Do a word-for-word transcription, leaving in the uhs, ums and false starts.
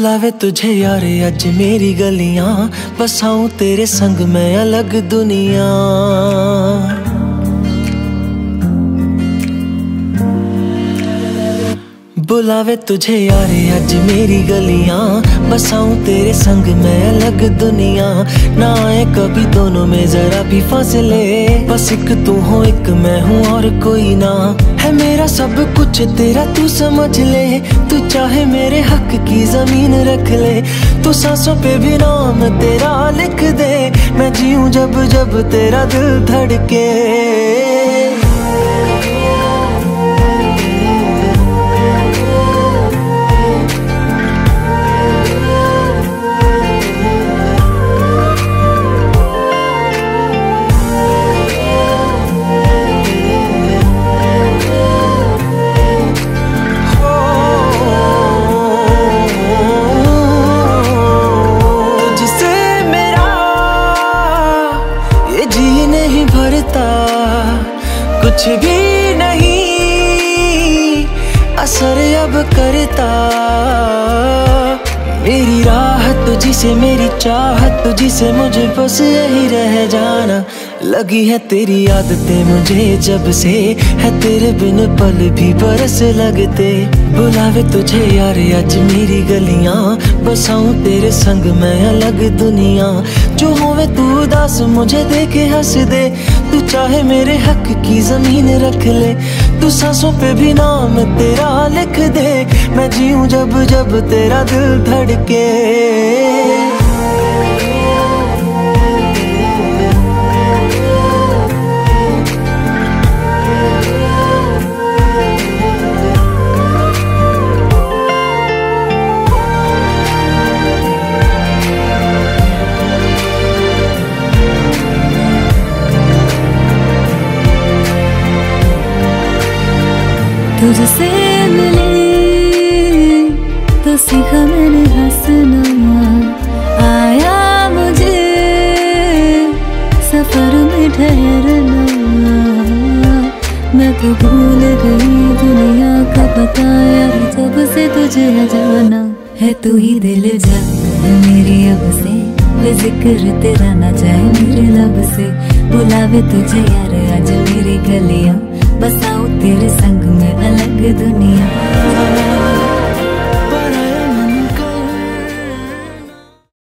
बुलावे तुझे यार आज मेरी गलियां, बसाऊं तेरे संग मैं अलग दुनिया। बुलावे तुझे यार आज मेरी गलियां, बसाऊं तेरे संग मैं अलग दुनिया। ना आए कभी दोनों में जरा भी फासले, बस एक तू हो एक मैं हूँ और कोई ना। है मेरा सब कुछ तेरा तू समझ ले, तू चाहे मेरे हक की जमीन रख ले। तू सांसों पे भी नाम तेरा लिख दे, मैं जीऊं जब जब तेरा दिल धड़के। कुछ भी नहीं असर अब करता, मेरी राह तुझी से मेरी चाहत तुझी से, मुझे बस यही रह जाना। लगी है तेरी आदतें मुझे जब से, है तेरे बिन पल भी बरस लगते। बुलावे तुझे यार आज मेरी गलियां, बसाऊं तेरे संग मैं अलग दुनिया। जो होवे तू उदास मुझे देखे हंस दे, तू चाहे मेरे हक की जमीन रख ले। तू सांसों पे भी नाम तेरा लिख दे, मैं जीऊं जब जब तेरा दिल धड़के। तुझसे मिली तो सीखा मैंने हंसना, आया मुझे सफर में ठहरना। मैं तो भूल गई दुनिया का पता यार, जब से तुझे है जाना। है तू ही दिल जाता है मेरी अब से, जिक्र तेरा ना जाए मेरे लब से। बुलावे तुझे यार आज मेरी गलियां, बसाऊं तेरे संग में अलग दुनिया।